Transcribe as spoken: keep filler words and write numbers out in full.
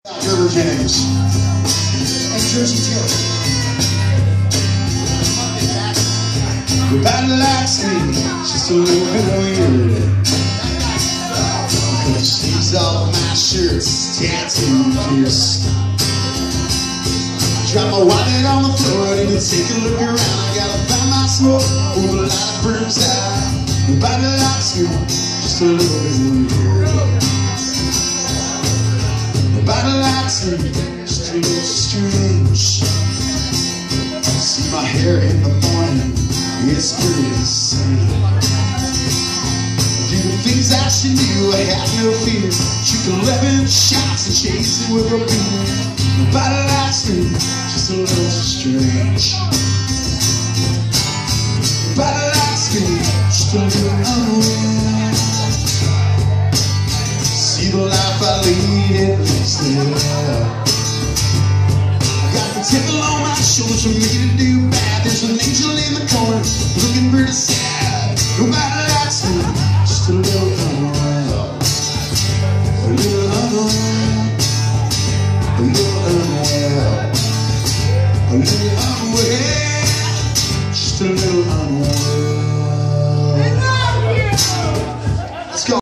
River James and Jersey Joe. Nobody likes me, just a little bit weird. The sleeves off my shirt's tattoo pierced. Drop my wallet on the floor, I need to take a look around. I gotta find my smoke, oh, the light burns out. Nobody likes me, just a little bit weird. Nobody likes me, just a little strange. See my hair in the morning, it's pretty insane. Do the things I should do, I have no fear. Shoot eleven shots and chase it with a beer. Nobody likes me, just a little strange. Nobody likes me, just a little unaware. See the life I lead, it leads there. I got the devil on my shoulders for me to do bad. There's an angel in the corner, looking pretty sad. Nobody likes me, just a little unaware. A little unaware. A little unaware. A little unaware.